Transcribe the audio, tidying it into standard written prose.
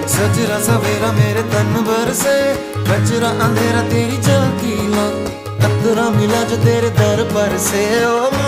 सजरा सवेरा मेरे तन भर से, कचरा अंधेरा तेरी झलकी ला, कतरा मिला जो तेरे दर पर से। ओ